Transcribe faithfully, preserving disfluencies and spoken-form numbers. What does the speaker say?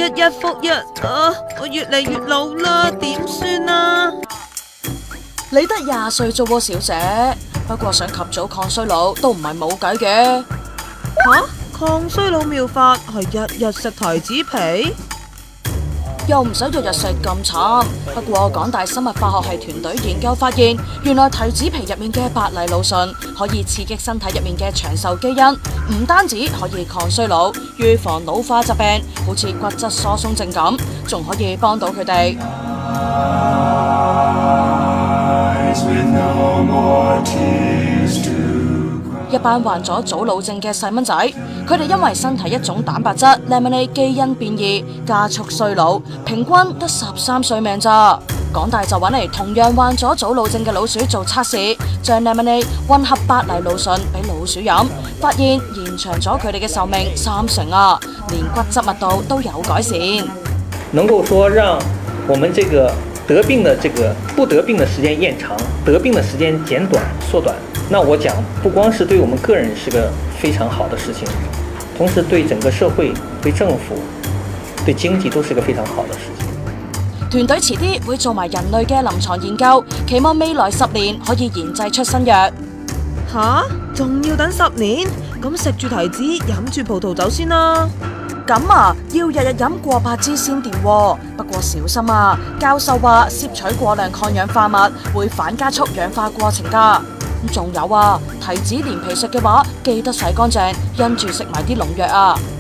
日復日啊！我越嚟越老啦，點算啊？ 你得廿歲啫喎，小姐。不過想及早抗衰老都唔係冇計嘅。 吓，抗衰老妙法係日日食提子皮？ 又唔使日日食咁慘。不過港大生物化學系團隊研究發現，原來提子皮入面嘅白藜蘆醇可以刺激身體入面嘅長壽基因，唔單止可以抗衰老、預防老化疾病，好似骨質疏鬆症咁，仲可以幫到佢哋。一班患咗早老症嘅細蚊仔，佢哋因為身體一種蛋白質 Laminase 基因變異，加速衰老，平均得十三歲命咋。港大就揾嚟同樣患咗早老症嘅老鼠做測試，將 Laminase 混合白藜蘆醇俾老鼠飲，發現延長咗佢哋嘅壽命三成啊，連骨質密度都有改善。 能夠說讓我們這個得病的這個不得病的時間延長，得病的時間減短縮短。那我講，不光是對我們個人是個非常好的事情，同時對整個社會、對政府、對經濟都是個非常好的事情。 團隊遲啲會做埋人類嘅臨床研究，期望未來十年可以研製出新藥。 吓，仲要等十年？咁食住提子，飲住葡萄酒先啦。 咁啊，要日日飲過百支先掂喎。不過小心啊，教授話攝取過量抗氧化物會反加速氧化過程㗎。咁仲有啊，提子連皮食嘅話，記得洗乾淨，因住食埋啲農藥啊。